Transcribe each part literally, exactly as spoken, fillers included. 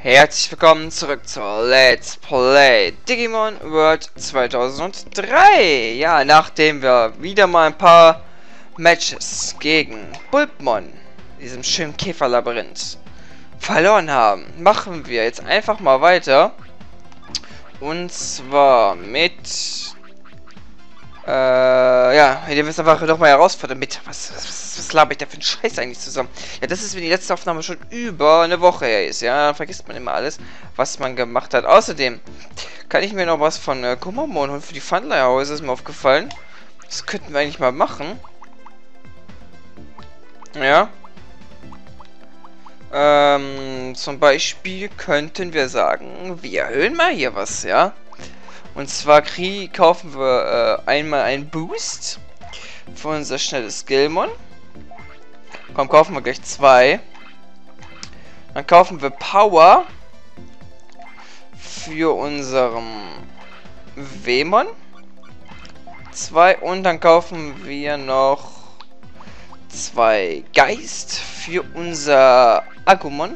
Herzlich willkommen zurück zur Let's Play Digimon World zweitausenddrei. Ja, nachdem wir wieder mal ein paar Matches gegen Bulbmon, diesem schönen Käferlabyrinth, verloren haben, machen wir jetzt einfach mal weiter. Und zwar mit... Äh, ja, ihr wisst einfach noch mal herausfordern mit. Was, was, was laber ich da für einen Scheiß eigentlich zusammen? Ja, das ist, wenn die letzte Aufnahme schon über eine Woche her ist, ja. Dann vergisst man immer alles, was man gemacht hat. Außerdem kann ich mir noch was von äh, Gumamon holen für die Funleihäuser, ist mir aufgefallen. Das könnten wir eigentlich mal machen. Ja. Ähm, zum Beispiel könnten wir sagen, wir erhöhen mal hier was, ja. Und zwar krieg, kaufen wir äh, einmal einen Boost für unser schnelles Skillmon. Komm, kaufen wir gleich zwei. Dann kaufen wir Power für unseren Wemon. Zwei. Und dann kaufen wir noch zwei Geist für unser Agumon.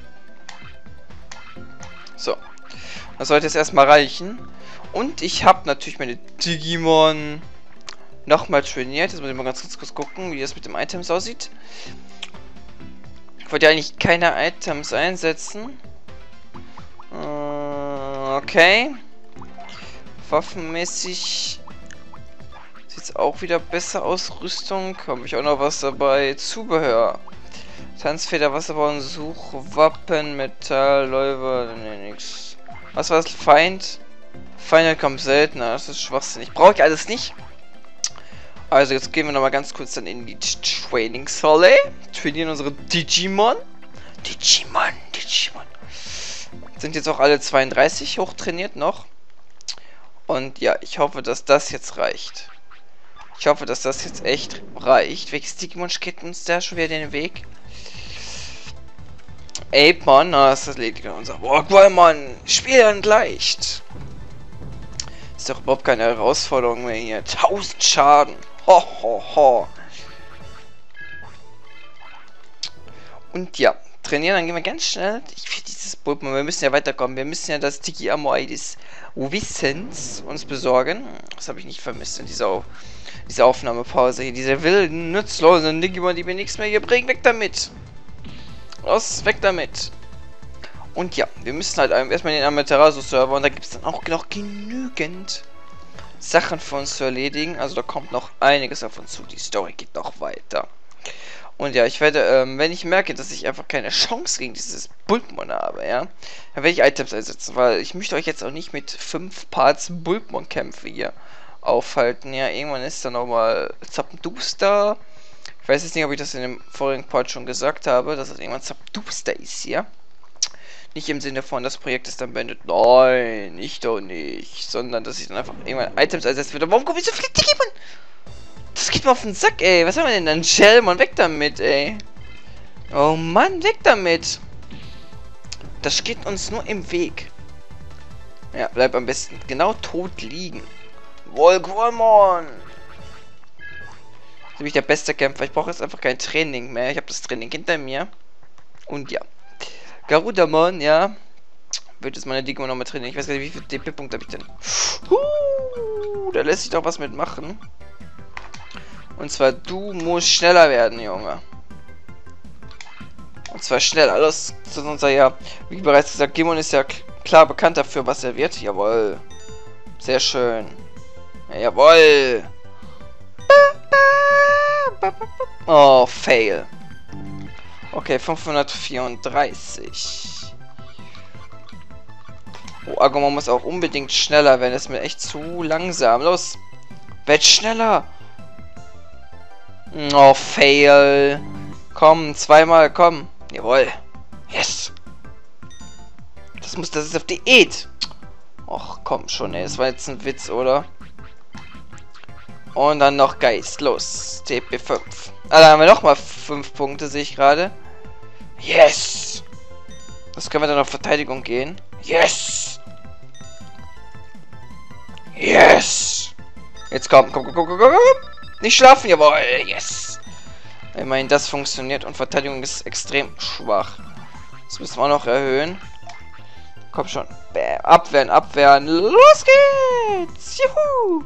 So. Das sollte jetzt erstmal reichen. Und ich habe natürlich meine Digimon nochmal trainiert. Jetzt muss ich mal ganz kurz, kurz gucken, wie das mit den Items aussieht. Ich wollte ja eigentlich keine Items einsetzen. Äh, okay. Waffenmäßig sieht es auch wieder besser aus. Rüstung. Habe ich auch noch was dabei. Zubehör. Tanzfeder, Wasserball, Suchwappen, Metall, Läufer. Ne, nix. Was war das? Feind? Final kommt seltener, das ist schwachsinnig. Brauche ich alles nicht. Also jetzt gehen wir nochmal ganz kurz dann in die Trainingshalle. Trainieren unsere Digimon. Digimon, Digimon. Sind jetzt auch alle zweiunddreißig hochtrainiert noch. Und ja, ich hoffe, dass das jetzt reicht. Ich hoffe, dass das jetzt echt reicht. Welches Digimon steht uns da schon wieder den Weg? Apemon, na, das ist lediglich unser Walkmon. Spiel dann leicht. Ist doch überhaupt keine Herausforderung mehr hier. tausend Schaden. Ho, ho, ho. Und ja, trainieren, dann gehen wir ganz schnell. Ich will dieses Bulbmon, wir müssen ja weiterkommen. Wir müssen ja das Digi-Amoi des Wissens uns besorgen. Das habe ich nicht vermisst in dieser, Auf dieser Aufnahmepause hier. Diese wilden, nutzlosen Digimon, die mir nichts mehr hier bringen. Weg damit. Los, weg damit. Und ja, wir müssen halt erstmal den Amaterasu-Server und da gibt es dann auch noch genügend Sachen für uns zu erledigen. Also da kommt noch einiges auf uns zu. Die Story geht noch weiter. Und ja, ich werde, ähm, wenn ich merke, dass ich einfach keine Chance gegen dieses Bulbmon habe, ja, dann werde ich Items einsetzen, weil ich möchte euch jetzt auch nicht mit fünf Parts Bulbmon-Kämpfe hier aufhalten. Ja, irgendwann ist dann auch mal Zappenduster. Ich weiß jetzt nicht, ob ich das in dem vorigen Part schon gesagt habe, dass es irgendwann Zappenduster ist hier. Nicht im Sinne von, das Projekt ist dann beendet. Nein, ich doch nicht. Sondern, dass ich dann einfach irgendwann Items ersetzt wird. Warum kommen hier so viele Digimon? Das geht mir auf den Sack, ey. Was haben wir denn dann? Shellmon, weg damit, ey. Oh Mann, weg damit. Das steht uns nur im Weg. Ja, bleib am besten genau tot liegen. Volgramon. Das ist nämlich der beste Kämpfer. Ich brauche jetzt einfach kein Training mehr. Ich habe das Training hinter mir. Und ja. Garudamon, ja. Wird jetzt meine Digimon nochmal trainieren. Ich weiß gar nicht, wie viel D P-Punkte habe ich denn. Uh, da lässt sich doch was mitmachen. Und zwar, du musst schneller werden, Junge. Und zwar schneller. Los, zu unser, ja. Wie bereits gesagt, Gimon ist ja klar bekannt dafür, was er wird. Jawohl. Sehr schön. Ja, jawohl. Oh, fail. Okay, fünfhundertvierunddreißig. Oh, Agumon muss auch unbedingt schneller werden. Das ist mir echt zu langsam. Los. Werd schneller. Oh, fail. Komm, zweimal, komm. Jawohl. Yes. Das muss, das ist auf Diät. Och, komm schon, ey. Das war jetzt ein Witz, oder? Und dann noch Geist. Los. T P fünf. Ah, da haben wir nochmal fünf Punkte, sehe ich gerade. Yes! Das können wir dann auf Verteidigung gehen. Yes! Yes! Jetzt komm, komm, komm, komm, komm, komm. Nicht schlafen, jawohl, yes! Immerhin das funktioniert und Verteidigung ist extrem schwach. Das müssen wir auch noch erhöhen. Komm schon. Bäh, abwehren, abwehren. Los geht's. Juhu.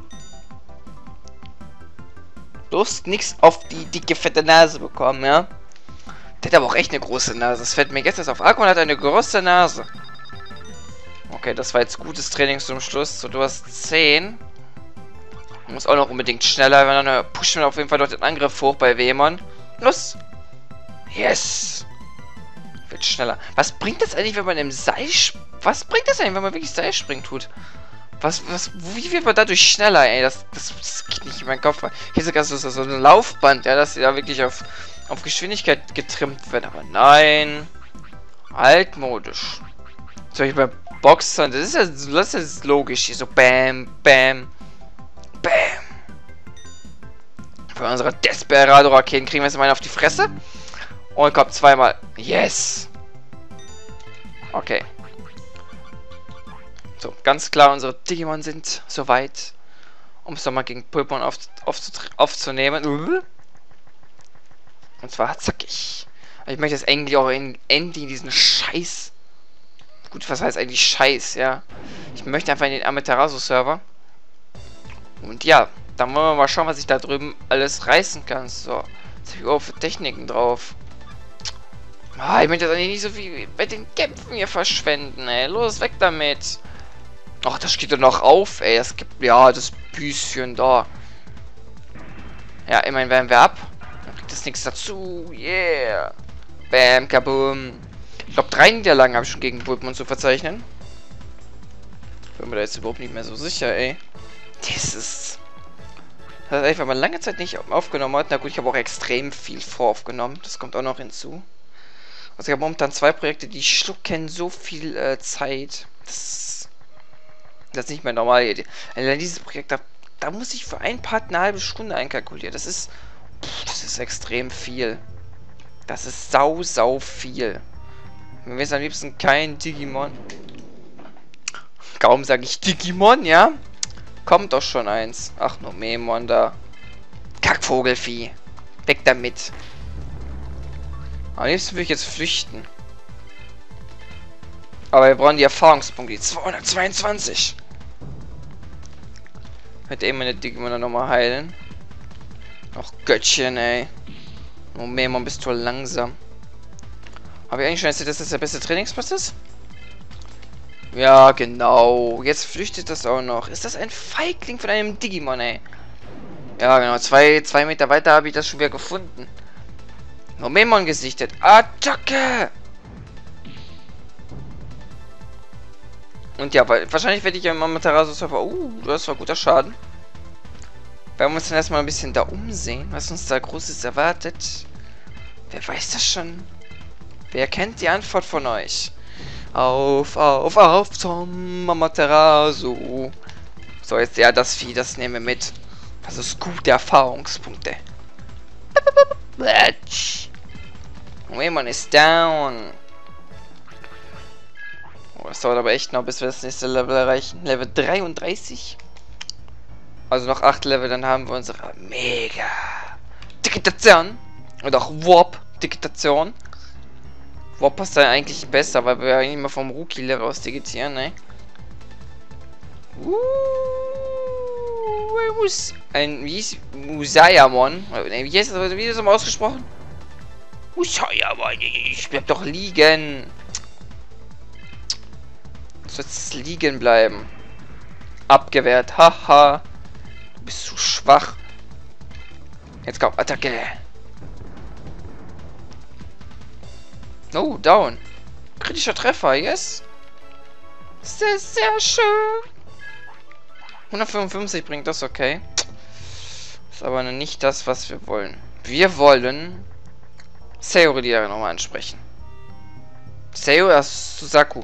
Bloß nichts auf die dicke, fette Nase bekommen, ja? Der hat aber auch echt eine große Nase. Das fällt mir gestern auf. Aquan hat eine große Nase. Okay, das war jetzt gutes Training zum Schluss. So, du hast zehn. Du musst auch noch unbedingt schneller. Wenn dann pushen wir auf jeden Fall dort den Angriff hoch bei Wemon. Los! Yes! Wird schneller. Was bringt das eigentlich, wenn man im Seil... Was bringt das eigentlich, wenn man wirklich Seilspringen tut? Was, was, wie wird man dadurch schneller, ey? Das, das, das geht nicht in meinen Kopf. Hier ist sogar so, so, so ein Laufband, ja, dass sie da wirklich auf, auf Geschwindigkeit getrimmt wird. Aber nein. Altmodisch. Zum Beispiel bei Boxern, das ist ja, das ist logisch. Hier so Bam, Bam, Bam. Für unsere Desperado-Raketen kriegen wir jetzt mal auf die Fresse. Und kommt zweimal. Yes. Okay. So, ganz klar, unsere Digimon sind soweit, um es nochmal gegen Pulpon auf, auf, aufzunehmen. Und zwar zackig. Ich möchte jetzt eigentlich auch in, endlich diesen Scheiß... Gut, was heißt eigentlich Scheiß, ja? Ich möchte einfach in den Amaterasu-Server. Und ja, dann wollen wir mal schauen, was ich da drüben alles reißen kann. So, jetzt habe ich auch für Techniken drauf. Ah, ich möchte jetzt eigentlich nicht so viel bei den Kämpfen hier verschwenden, ey. Los, weg damit. Ach, das steht doch noch auf, ey. Es gibt, ja, das Büschen da. Ja, immerhin werden wir ab. Dann kriegt das nichts dazu. Yeah. Bam, kaboom. Ich glaube, drei Niederlagen habe ich schon gegen Pulpon zu verzeichnen. Bin mir da jetzt überhaupt nicht mehr so sicher, ey. Das ist... Das hat einfach mal lange Zeit nicht aufgenommen hat. Na gut, ich habe auch extrem viel voraufgenommen. Das kommt auch noch hinzu. Also ich habe momentan zwei Projekte, die schlucken so viel äh, Zeit. Das, das ist nicht mehr normal. Allein dieses Projekt, da, da muss ich für ein Part eine halbe Stunde einkalkulieren. Das ist, pff, das ist extrem viel. Das ist sau, sau viel. Wir wissen am liebsten kein Digimon. Kaum sage ich Digimon, ja? Kommt doch schon eins. Ach, nur Memon da. Kackvogelvieh. Weg damit. Am liebsten würde ich jetzt flüchten. Aber wir brauchen die Erfahrungspunkte. Die zweihundertzweiundzwanzig. Hätte eben meine Digimon nochmal heilen. Ach Göttchen, ey. Oh Memon, bist du langsam. Habe ich eigentlich schon erzählt, dass das der beste Trainingsplatz ist? Ja, genau. Jetzt flüchtet das auch noch. Ist das ein Feigling von einem Digimon, ey? Ja, genau. Zwei, zwei Meter weiter habe ich das schon wieder gefunden. Nur Memon gesichtet. Attacke! Und ja, weil wahrscheinlich werde ich ja im Amaterasu-Server... Uh, das war guter Schaden. Werden wir uns dann erstmal ein bisschen da umsehen, was uns da Großes erwartet. Wer weiß das schon? Wer kennt die Antwort von euch? Auf, auf, auf zum Amaterasu. So, jetzt ja, das Vieh, das nehmen wir mit. Das ist gute Erfahrungspunkte. Memon ist down. Oh, das dauert aber echt noch, bis wir das nächste Level erreichen. Level dreiunddreißig. Also noch acht Level, dann haben wir unsere Mega Digitation. Oder auch Warp Digitation. Warp passt da eigentlich besser, weil wir ja nicht mehr vom Rookie-Level aus digitieren, ne? Uh, muss ein wie hieß Musayamon. Ne, wie heißt das? Wie ist das mal ausgesprochen? Musayamon, ich bleib doch liegen. Du sollst liegen bleiben. Abgewehrt, haha. Du bist zu schwach. Jetzt komm, Attacke. Oh, down. Kritischer Treffer, yes. Sehr, sehr schön. hundertfünfundfünfzig bringt das, okay. Ist aber nicht das, was wir wollen. Wir wollen Sayori die da nochmal ansprechen. Sayori, das Suzaku.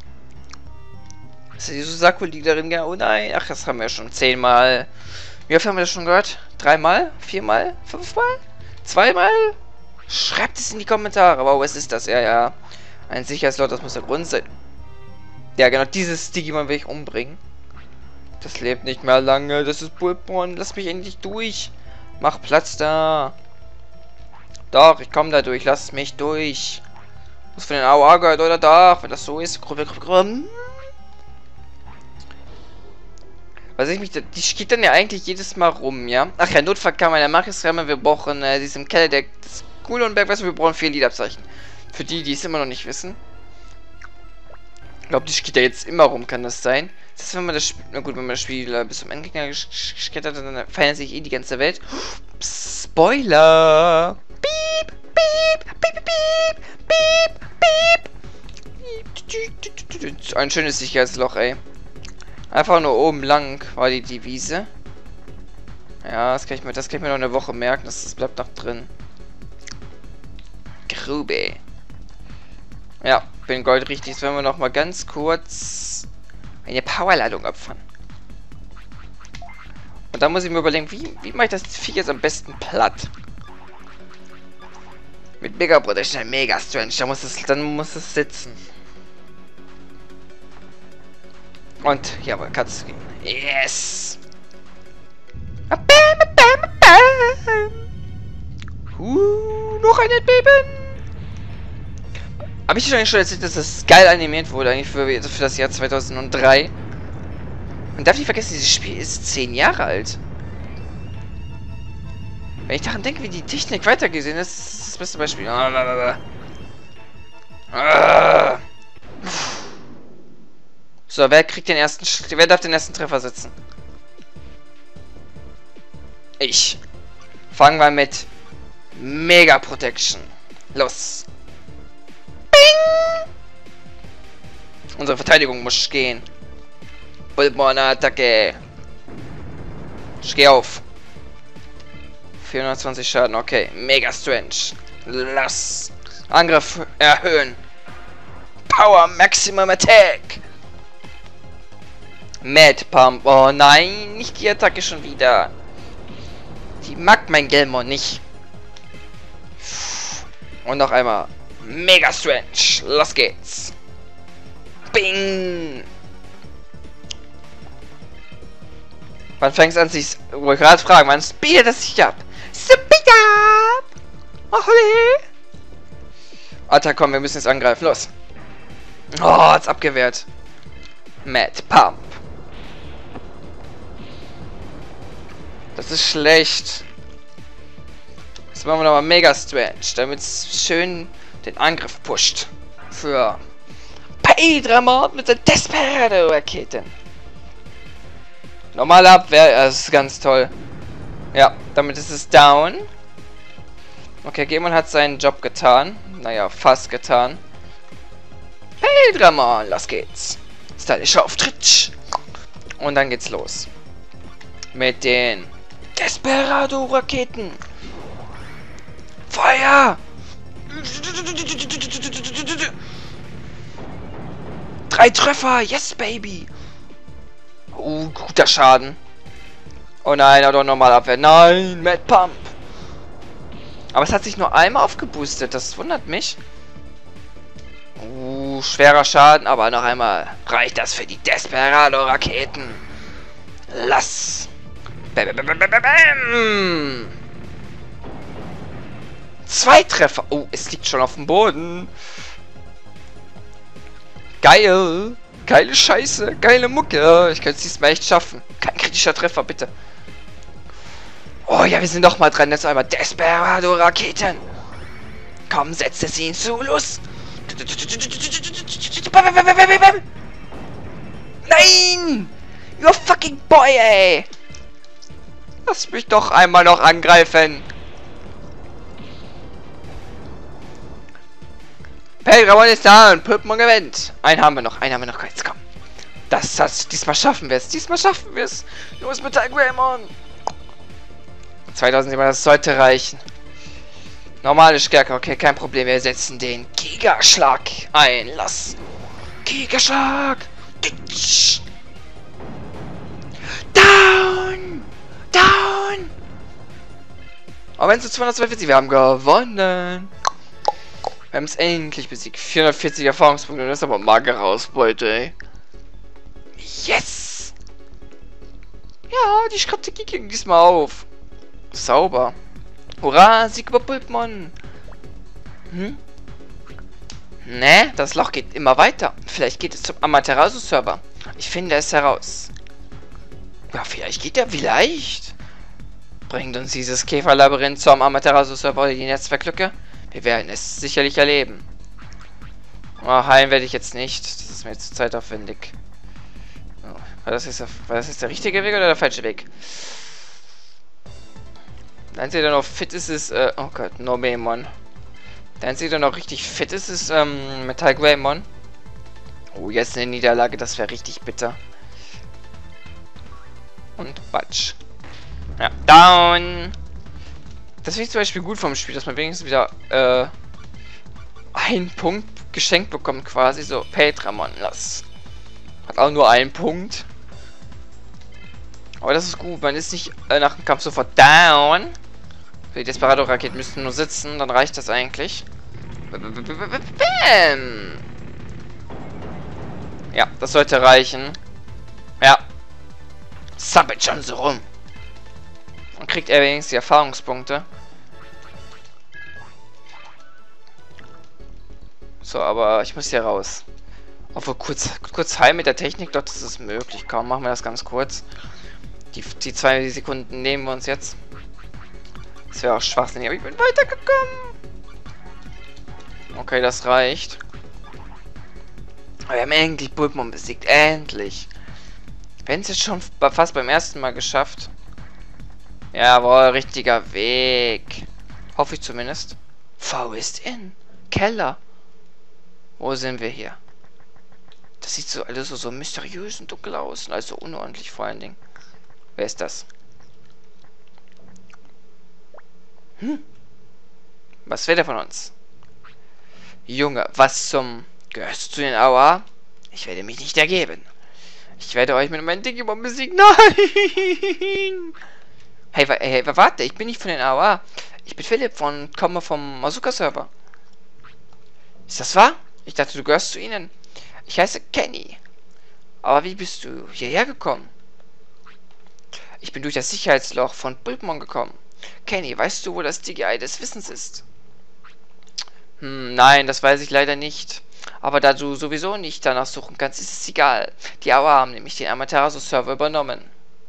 Ist die Suzaku-Leaderin? Oh nein, ach, das haben wir schon zehnmal. Wie oft haben wir das schon gehört? Dreimal? Viermal? Fünfmal? Zweimal? Schreibt es in die Kommentare. Wow, was ist das? Ja, ja. Ein Sicherheitslot, das muss der Grund sein. Ja, genau, dieses Digimon will ich umbringen. Das lebt nicht mehr lange. Das ist Pulpon. Lass mich endlich durch. Mach Platz da. Doch, ich komme da durch. Lass mich durch. Muss von den A O A gehört oder doch? Wenn das so ist. Was ich mich. Die geht dann ja eigentlich jedes Mal rum, ja? Ach ja, Notfall kann man ja machen. Wir brauchen. Äh, sie ist im Keller der. Das Coole und Berg, weißt du, wir brauchen vier Liedabzeichen. Für die, die es immer noch nicht wissen. Ich glaube, die geht ja jetzt immer rum, kann das sein? Das ist, wenn man das Spiel. Na gut, wenn man das Spiel äh, bis zum Endgegner geschickt hat, dann feiern sich eh die ganze Welt. Psst, Spoiler! Piep, piep, piep, piep, piep, piep. Ein schönes Sicherheitsloch, ey. Einfach nur oben lang war die Devise. Ja, das kann ich mir, das kann ich mir noch eine Woche merken. Das, das bleibt noch drin. Grube. Ja, bin Gold richtig. Jetzt werden wir noch mal ganz kurz eine Powerladung opfern. Und dann muss ich mir überlegen, wie, wie mache ich das Vieh jetzt am besten platt? Mit Mega Protection, Mega Strange. Da muss es, dann muss es sitzen. Und, jawohl, kannst du gehen. Yes! Uh, noch ein Erdbeben! Habe ich schon erzählt, dass das geil animiert wurde, eigentlich für, für das Jahr zweitausenddrei. Man darf nicht vergessen, dieses Spiel ist zehn Jahre alt. Wenn ich daran denke, wie die Technik weitergesehen ist, ist das beste Beispiel. So, wer kriegt den ersten... Wer darf den ersten Treffer setzen? Ich. Fangen wir mit Mega Protection. Los. Bing! Unsere Verteidigung muss gehen. Bulbmon-Attacke. Steh auf. vierhundertzwanzig Schaden, okay. Mega Strange. Los. Angriff erhöhen. Power Maximum Attack. Mad Pump. Oh nein, nicht die Attacke schon wieder. Die mag mein Gelmon nicht. Und noch einmal. Mega Strange. Los geht's. Bing. Wann fängt es an, sich... Ich wollte gerade fragen, wann speedet das sich ab? Speed up! Oh, holy. Alter, komm, wir müssen jetzt angreifen. Los. Oh, hat's abgewehrt. Mad Pump. Das ist schlecht. Jetzt machen wir nochmal Mega Strange, damit es schön den Angriff pusht. Für Paydramon mit der Desperado-Raketen. Normale Abwehr, das ist ganz toll. Ja, damit ist es down. Okay, Gemon hat seinen Job getan. Naja, fast getan. Paydramon, los geht's. Stylischer Auftritt. Und dann geht's los. Mit den Desperado-Raketen. Feuer! Drei Treffer, yes, baby! Uh, guter Schaden. Oh nein, oder normal Abwehr. Nein, Mad Pump. Aber es hat sich nur einmal aufgeboostet, das wundert mich. Uh, schwerer Schaden, aber noch einmal. Reicht das für die Desperado-Raketen? Lass! Bam, bam, bam, bam, bam. Zwei Treffer. Oh, es liegt schon auf dem Boden. Geil. Geile Scheiße. Geile Mucke. Ich könnte es diesmal echt schaffen. Kein kritischer Treffer, bitte. Oh ja, wir sind noch mal dran. Jetzt einmal Desperado-Raketen. Komm, setz es ihnen zu. Los. Nein. You're fucking boy, ey. Lass mich doch einmal noch angreifen. Paydramon ist da und Pulpmon gewinnt. Einen haben wir noch, einen haben wir noch. Jetzt komm. Das, das, diesmal schaffen wir es. Diesmal schaffen wir es. Los mit Paydramon. zweitausend, das sollte reichen. Normale Stärke, okay, kein Problem. Wir setzen den Gigaschlag ein. Lass. Gigaschlag. Down. Down. Aber wenn es zweihundertzweiundvierzig, wir haben gewonnen. Wir haben es endlich besiegt. vierhundertvierzig Erfahrungspunkte. Das ist aber magere Ausbeute, ey. Yes! Ja, die Strategie ging diesmal auf. Sauber. Hurra, Sieg über Pulpmon. Hm? Ne, das Loch geht immer weiter. Vielleicht geht es zum Amaterasu-Server. Ich finde es heraus. Ja, vielleicht geht er, vielleicht. Bringt uns dieses Käferlabyrinth zum Amaterasu-Server oder die Netzwerklücke? Wir werden es sicherlich erleben. Oh, heilen werde ich jetzt nicht. Das ist mir zu zeitaufwendig. Oh, war, das jetzt der, war das jetzt der richtige Weg oder der falsche Weg? Der Einzige, der noch fit ist, ist... Äh, oh Gott, No Maemon. Der Einzige, der noch richtig fit ist, ist ähm, Metal Greymon. Oh, jetzt eine Niederlage, das wäre richtig bitter. Und Batsch. Ja, down! Das finde ich zum Beispiel gut vom Spiel, dass man wenigstens wieder äh, einen Punkt geschenkt bekommt quasi. So, Petramon, das hat auch nur einen Punkt. Aber das ist gut, man ist nicht äh, nach dem Kampf sofort down. Die Desperado-Raketen müssten nur sitzen, dann reicht das eigentlich. Bam! Ja, das sollte reichen. Ja. Sabbelt schon so rum. Und kriegt er wenigstens die Erfahrungspunkte. So, aber ich muss hier raus. Obwohl kurz, kurz heim mit der Technik, doch, das ist möglich. Kaum machen wir das ganz kurz. Die, die zwei Sekunden nehmen wir uns jetzt. Das wäre auch schwachsinnig, aber ich bin weitergekommen. Okay, das reicht. Aber wir haben endlich Bulbmon besiegt. Endlich. Wir haben es jetzt schon fast beim ersten Mal geschafft. Jawohl, richtiger Weg. Hoffe ich zumindest. Forest Inn. Keller. Wo sind wir hier? Das sieht so alles so, so mysteriös und dunkel aus. Und also unordentlich vor allen Dingen. Wer ist das? Hm? Was will der von uns? Junge, was zum... Gehörst du zu den Aua? Ich werde mich nicht ergeben. Ich werde euch mit meinem Digimon besiegen. Nein! Hey, hey, warte, ich bin nicht von den Aua. Ich bin Philipp von... komme vom Masuka-Server. Ist das wahr? Ich dachte, du gehörst zu ihnen. Ich heiße Kenny. Aber wie bist du hierher gekommen? Ich bin durch das Sicherheitsloch von Bulbmon gekommen. Kenny, weißt du, wo das Digi-Ei des Wissens ist? Hm, nein, das weiß ich leider nicht. Aber da du sowieso nicht danach suchen kannst, ist es egal. Die Aua haben nämlich den Amaterasu-Server übernommen.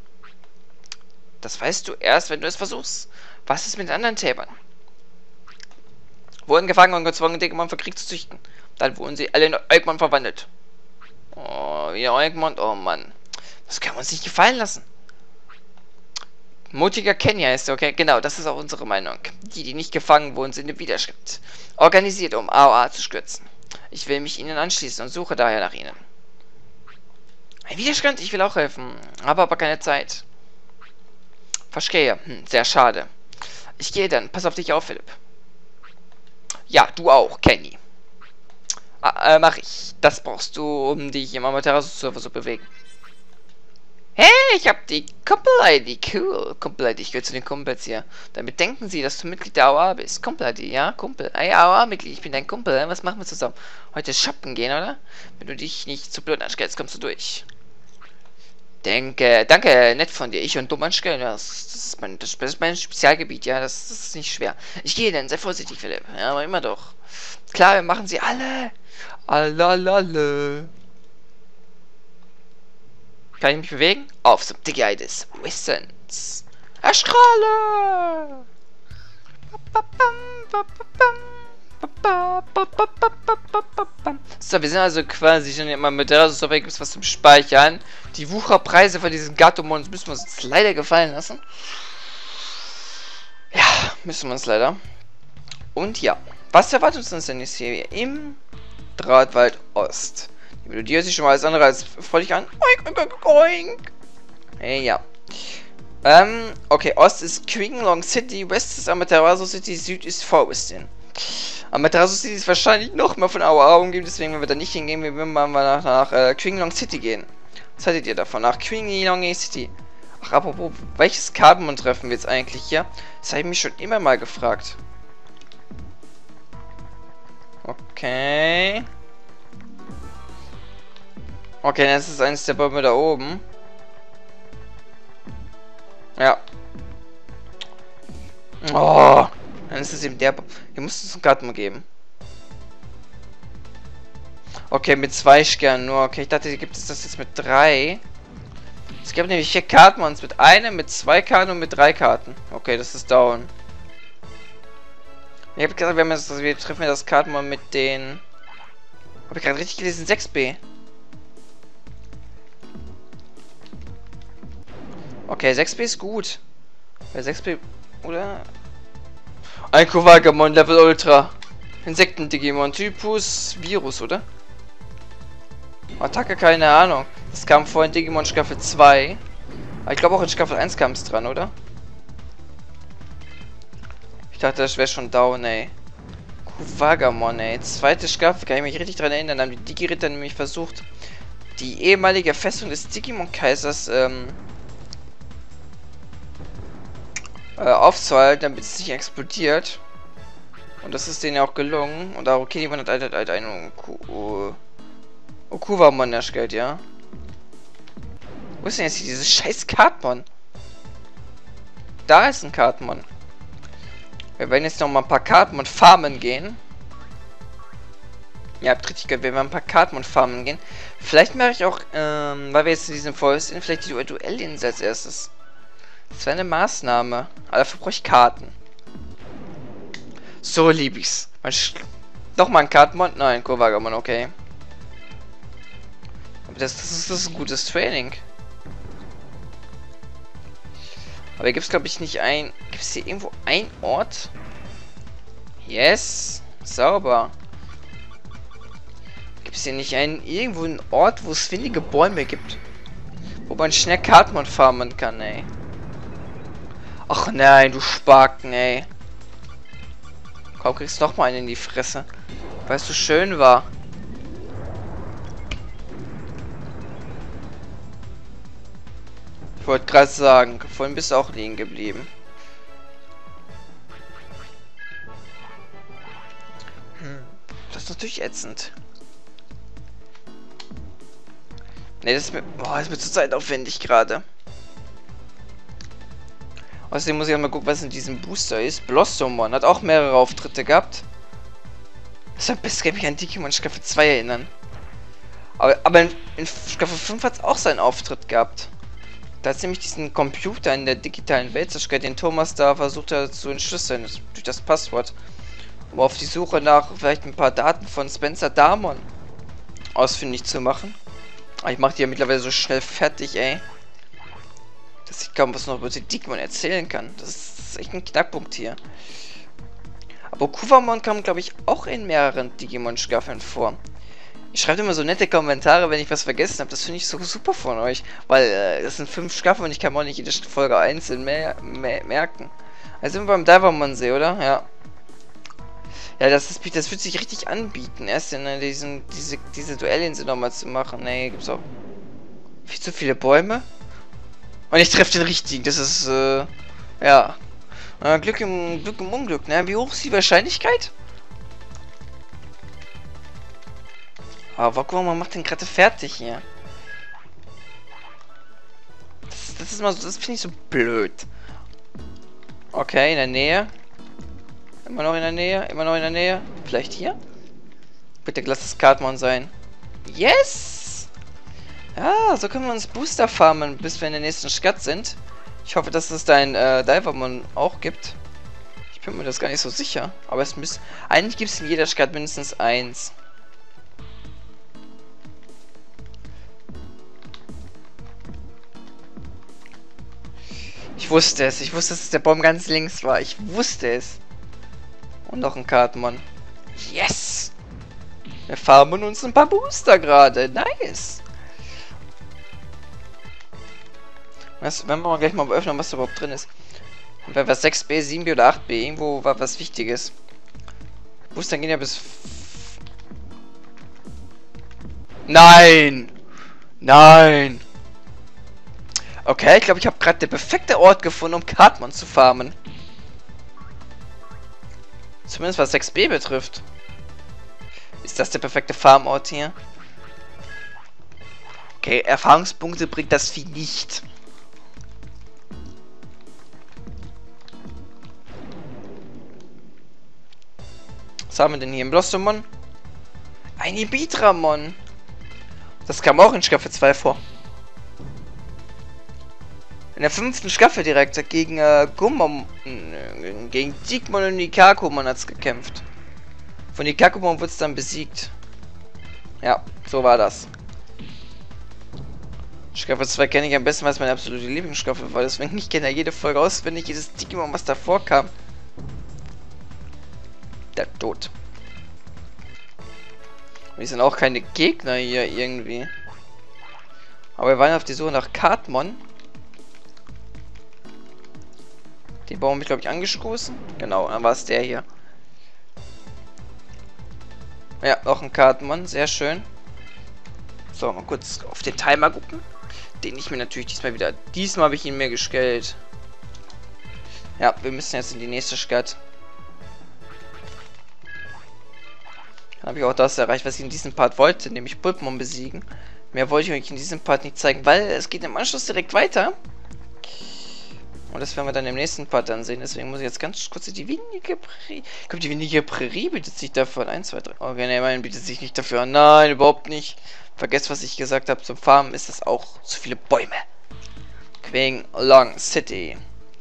Das weißt du erst, wenn du es versuchst. Was ist mit den anderen Täbern? Wurden gefangen und gezwungen, Digimon für Krieg zu züchten. Dann wurden sie alle in Eggmon verwandelt. Oh, wie Eggmon, oh Mann. Das können wir uns nicht gefallen lassen. Mutiger Kenny heißt er, okay? Genau, das ist auch unsere Meinung. Die, die nicht gefangen wurden, sind im Widerschritt. Organisiert, um A O A zu stürzen. Ich will mich ihnen anschließen und suche daher nach ihnen. Ein Widerstand? Ich will auch helfen. Habe aber keine Zeit. Verstehe. Hm, sehr schade. Ich gehe dann. Pass auf dich auf, Philipp. Ja, du auch, Kenny. Ah, äh, mach ich. Das brauchst du, um dich im Amaterasu-Server zu bewegen. Hey, ich hab die Kumpel-I D. Cool. Kumpel-I D. Ich will zu den Kumpels hier. Damit denken sie, dass du Mitglied der A O A bist. Kumpel-I D, ja? Kumpel. Ey, A O A-Mitglied. Ich bin dein Kumpel. Was machen wir zusammen? Heute shoppen gehen, oder? Wenn du dich nicht zu blöd anstellst, kommst du durch. Denke, danke, nett von dir. Ich und dumm anstellen. Das, das, ist mein, das ist mein Spezialgebiet, ja. Das, das ist nicht schwer. Ich gehe dann. Sei vorsichtig, Philipp. Ja, aber immer doch. Klar, wir machen sie alle. Alalale. Kann ich mich bewegen? Auf zum Digi-Ei des Wissens. Erstrahle! So, wir sind also quasi schon immer mit der so gibt es was zum Speichern. Die Wucherpreise von diesen Gatomons müssen wir uns jetzt leider gefallen lassen. Ja, müssen wir uns leider. Und ja, was erwartet uns denn jetzt hier im Drahtwald Ost? Die Melodie hört sich schon mal alles andere als freudig an. Oink, oink, oink. Hey, ja. Ähm, okay, Ost ist Qinglong City, West ist Amaterasu City, Süd ist Forest Inn. Amaterasu City ist wahrscheinlich noch mehr von Aua umgeben, deswegen wenn wir da nicht hingehen, wir würden mal nach, nach äh, Qinglong City gehen. Was haltet ihr davon? Nach Qinglong City. Ach, apropos, welches Carbon treffen wir jetzt eigentlich hier? Das habe ich mich schon immer mal gefragt. Okay. Okay, das ist eines der Bäume da oben. Ja. Oh, dann ist es eben der Baum. Hier muss es einen Garten geben. Okay, mit zwei Sternen nur. Okay, ich dachte, gibt es das jetzt mit drei. Es gibt nämlich vier Kartenmons mit einem, mit zwei Karten und mit drei Karten. Okay, das ist down. Ich habe gesagt, wir, haben jetzt, wir treffen ja das Kartenmon mit den... Habe ich gerade richtig gelesen? sechs B. Okay, sechs B ist gut. Bei sechs B... Oder? Ein Kovagamon Level Ultra. Insekten-Digimon. Typus Virus, oder? Attacke, keine Ahnung. Das kam vorhin Digimon Staffel zwei. Aber ich glaube auch in Staffel eins kam es dran, oder? Ich dachte, das wäre schon down, ey. Kovagamon, ey. Zweite Staffel, kann ich mich richtig dran erinnern. Da haben die Digi-Ritter nämlich versucht, die ehemalige Festung des Digimon-Kaisers ähm, äh, aufzuhalten, damit es nicht explodiert. Und das ist denen ja auch gelungen. Und da, okay, jemand hat halt, halt einen Okuvamon erstellt, ja. Wo ist denn jetzt hier dieses scheiß Kartmon? Da ist ein Kartmon. Wir werden jetzt noch mal ein paar Kartmon farmen gehen. Ja, habt richtig gehört, wir werden ein paar Kartmon farmen gehen. Vielleicht mache ich auch, ähm, weil wir jetzt in diesem Forest sind, vielleicht die Duellinsel als erstes. Das wäre eine Maßnahme. Aber dafür brauche ich Karten. So lieb ich's. Noch mal ein Kartmon? Nein, Kovagamon, okay. Aber das, das, ist, das ist ein gutes Training. Aber hier gibt es, glaube ich, nicht ein... Gibt es hier irgendwo ein Ort? Yes. Sauber. Gibt es hier nicht einen... Irgendwo einen Ort, wo es windige Bäume gibt? Wo man schnell Kartmon farmen kann, ey. Ach nein, du Spaken, ey. Komm, kriegst noch mal einen in die Fresse. Weil es so schön war. Ich wollte gerade sagen, vorhin bist du auch liegen geblieben. Hm. Das ist natürlich ätzend. Ne, das ist mir, boah, das ist mir zu zeitaufwendig gerade. Außerdem muss ich auch mal gucken, was in diesem Booster ist. Blossomon hat auch mehrere Auftritte gehabt. Das ist ein bisschen, kann mich an Digimon Staffel zwei erinnern. Aber, aber in, in Staffel fünf hat es auch seinen Auftritt gehabt. Da hat nämlich diesen Computer in der digitalen Welt zerstört, den Thomas da versucht hat zu entschlüsseln durch das Passwort. Um auf die Suche nach vielleicht ein paar Daten von Spencer Damon ausfindig zu machen. Aber ich mache die ja mittlerweile so schnell fertig, ey. Dass ich kaum was noch über die Digimon erzählen kann. Das ist echt ein Knackpunkt hier. Aber Okuvamon kam, glaube ich, auch in mehreren Digimon-Staffeln vor. Ich schreibe immer so nette Kommentare, wenn ich was vergessen habe. Das finde ich so super von euch. Weil äh, das sind fünf Staffeln und ich kann mir auch nicht jede Folge einzeln mer mer merken. Also sind wir beim Divermon-See, oder? Ja. Ja, das, ist, das wird sich richtig anbieten, erst in äh, diesen, diese, diese Duellinsel nochmal zu machen. Nee, gibt's auch viel zu viele Bäume. Und ich treffe den richtigen. Das ist, äh, ja. Äh, Glück im, Glück im Unglück, ne? Wie hoch ist die Wahrscheinlichkeit? Aber guck mal, man macht den gerade fertig hier. Das, das ist mal so, das finde ich so blöd. Okay, in der Nähe. Immer noch in der Nähe, immer noch in der Nähe. Vielleicht hier? Bitte lass das Kartmon sein. Yes! Ja, so können wir uns Booster farmen, bis wir in der nächsten Stadt sind. Ich hoffe, dass es dein äh, Divermon auch gibt. Ich bin mir das gar nicht so sicher. Aber es müsste. Eigentlich gibt es in jeder Stadt mindestens eins. Ich wusste es. Ich wusste, dass der Baum ganz links war. Ich wusste es. Und noch ein Kartmon. Yes! Wir farmen uns ein paar Booster gerade. Nice! Was, wenn wir mal gleich mal öffnen, was da überhaupt drin ist. Wäre was sechs B, sieben B oder acht B. Irgendwo war was Wichtiges. Booster gehen ja bis... Nein! Nein! Okay, ich glaube, ich habe gerade den perfekten Ort gefunden, um Kartmon zu farmen. Zumindest was sechs B betrifft. Ist das der perfekte Farmort hier? Okay, Erfahrungspunkte bringt das Vieh nicht. Was haben wir denn hier im Blossomon? Ah Ein Ibitramon. Das kam auch in Staffel zwei vor. In der fünften Staffel direkt gegen äh, Gummon, äh, gegen Digimon und Nikakumon hat's gekämpft. Von Nikakumon wurde es dann besiegt. Ja, so war das. Staffel zwei kenne ich am besten, weil es meine absolute Lieblingsstaffel war. Deswegen ich kenne ja jede Folge auswendig, jedes Digimon, was davor kam. Der Tod. Wir sind auch keine Gegner hier irgendwie. Aber wir waren auf die Suche nach Kartmon. Den Baum habe ich, glaube ich, angestoßen. Genau, dann war es der hier. Ja, noch ein Kartenmann, sehr schön. So, mal kurz auf den Timer gucken. Den ich mir natürlich diesmal wieder... Diesmal habe ich ihn mir gestellt. Ja, wir müssen jetzt in die nächste Stadt. Dann habe ich auch das erreicht, was ich in diesem Part wollte, nämlich Bulbmon besiegen. Mehr wollte ich euch in diesem Part nicht zeigen, weil es geht im Anschluss direkt weiter. Und das werden wir dann im nächsten Part dann sehen. Deswegen muss ich jetzt ganz kurz die windige Prärie... Ich glaube, die windige Prärie bietet sich dafür an. eins, zwei, drei. Okay, ne, mein bietet sich nicht dafür an. Nein, überhaupt nicht. Vergesst, was ich gesagt habe. Zum Farmen ist das auch zu viele Bäume. Queen Long City.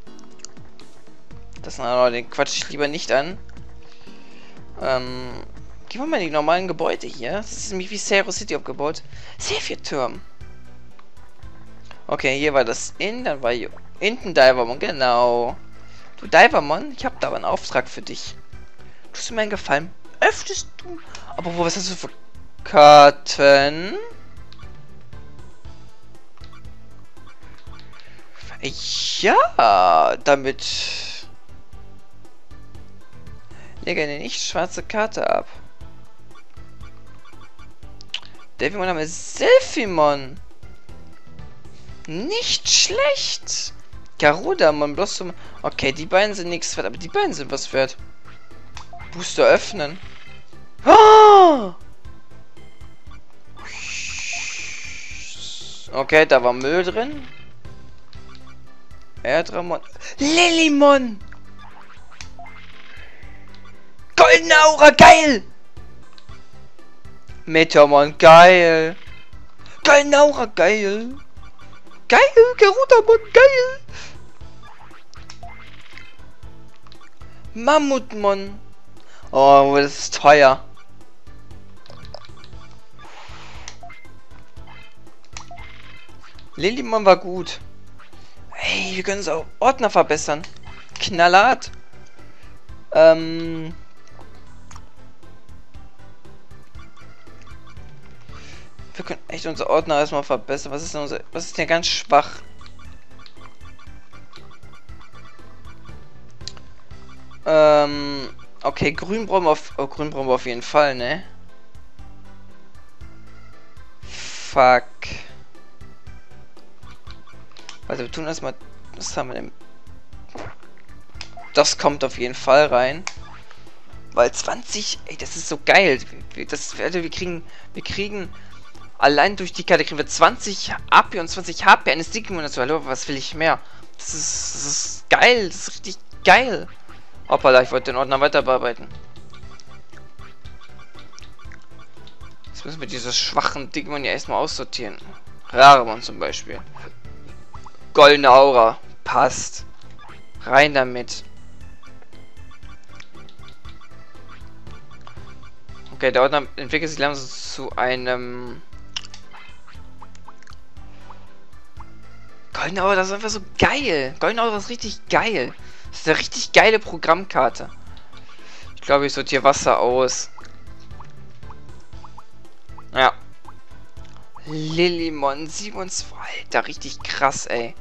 Das na, den quatsch ich lieber nicht an. Ähm... Gehen wir mal in die normalen Gebäude hier. Das ist nämlich wie Zero City aufgebaut. Sehr viel Türm. Okay, hier war das Inn, dann war hier hinten Divermon, genau. Du Divermon, ich habe da aber einen Auftrag für dich. Tust du mir einen Gefallen? Öffnest du? Aber wo, was hast du für Karten? Ja, damit... Lege eine nicht schwarze Karte ab. Devimon haben wir Selfimon. Nicht schlecht. Garudamon, Blossom. Okay, die beiden sind nichts wert, aber die beiden sind was wert. Booster öffnen. Oh! Okay, da war Müll drin. Erdramon. Lilymon! Goldene Aura, geil! Meteormon, geil! Goldene Aura, geil! Geil, Garudamon, geil! Mammutmon. Oh, das ist teuer. Lilymon war gut. Hey, wir können es auch Ordner verbessern. Knallhart. Ähm... Wir können echt unser Ordner erstmal verbessern. Was ist denn unser... Was ist denn ganz schwach? Ähm... Okay, grün brauchen wir auf... Oh, grün brauchen wir auf jeden Fall, ne? Fuck. Also wir tun erstmal... Was haben wir denn? Das kommt auf jeden Fall rein. Weil zwanzig... Ey, das ist so geil. Das, also wir kriegen... Wir kriegen... Allein durch die Karte kriegen wir zwanzig A P und zwanzig H P eines Digimon dazu. Hallo, was will ich mehr? Das ist, das ist geil. Das ist richtig geil. Hoppala, ich wollte den Ordner weiter bearbeiten. Jetzt müssen wir diese schwachen Digimon ja erstmal aussortieren. Raremon zum Beispiel. Goldene Aura. Passt. Rein damit. Okay, der Ordner entwickelt sich langsam zu einem... Goldene Aura, das ist einfach so geil. Goldene Aura ist richtig geil. Das ist eine richtig geile Programmkarte. Ich glaube, ich sortiere Wasser aus. Ja. Lilymon siebenundzwanzig. Alter, richtig krass, ey.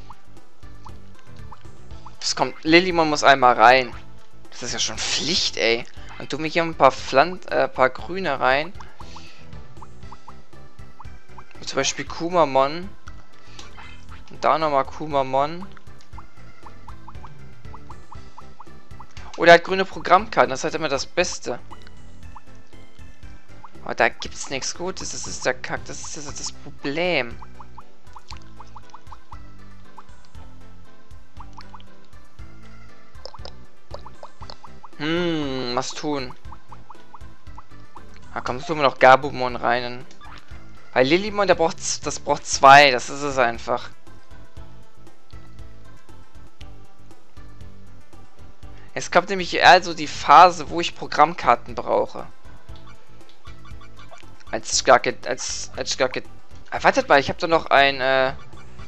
Das kommt. Lilymon muss einmal rein. Das ist ja schon Pflicht, ey. Und tu mir hier ein paar Pflanzen, äh, paar Grüne rein. Wie zum Beispiel Kumamon. Und da nochmal Kumamon. Oder halt grüne Programmkarten, das ist halt immer das Beste. Aber da gibt's nichts Gutes, das ist der Kack, das ist das, das Problem. Hm, was tun? Da kommt so noch Gabumon rein. Weil Lilymon, der braucht, das braucht zwei, das ist es einfach. Jetzt kommt nämlich also die Phase, wo ich Programmkarten brauche. Als ich gar get, als, als ich gar get, ah, wartet mal, ich habe da noch ein, äh, äh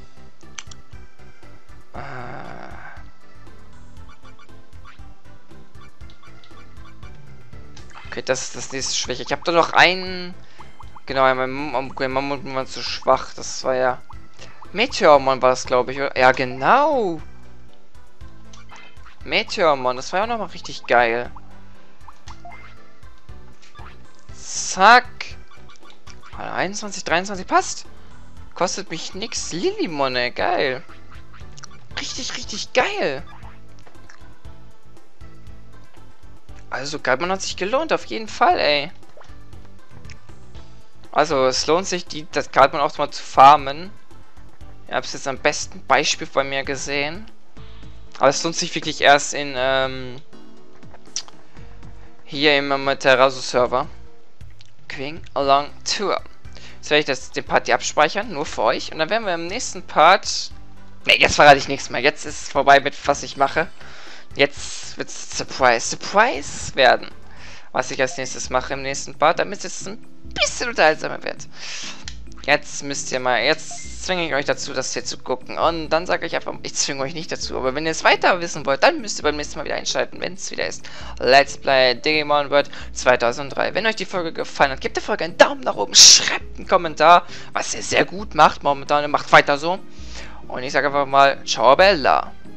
okay, das ist das nächste Schwäche. Ich habe da noch einen, genau, mein Mammut war zu schwach, das war ja, Meteormon war das, glaube ich, oder? Ja, genau. Meteormon, das war ja auch nochmal richtig geil. Zack. einundzwanzig, dreiundzwanzig passt. Kostet mich nix. Lilymon, ey, geil. Richtig, richtig geil. Also, Geilmon hat sich gelohnt, auf jeden Fall, ey. Also, es lohnt sich, die, das Geilmon auch mal zu farmen. Ich habe es jetzt am besten Beispiel bei mir gesehen. Aber es lohnt sich wirklich erst in, ähm, hier im Amaterasu-Server. Queen Along Tour. Jetzt werde ich das, den Part hier abspeichern, nur für euch. Und dann werden wir im nächsten Part... Ne, jetzt verrate ich nichts mehr. Jetzt ist es vorbei mit, was ich mache. Jetzt wird es Surprise, Surprise werden. Was ich als nächstes mache im nächsten Part, damit es jetzt ein bisschen unterhaltsamer wird. Jetzt müsst ihr mal... Jetzt zwinge ich euch dazu, das hier zu gucken. Und dann sage ich einfach... Ich zwinge euch nicht dazu. Aber wenn ihr es weiter wissen wollt, dann müsst ihr beim nächsten Mal wieder einschalten, wenn es wieder ist. Let's Play Digimon World zweitausenddrei. Wenn euch die Folge gefallen hat, gebt der Folge einen Daumen nach oben. Schreibt einen Kommentar, was ihr sehr gut macht momentan. Und macht weiter so. Und ich sage einfach mal, ciao Bella.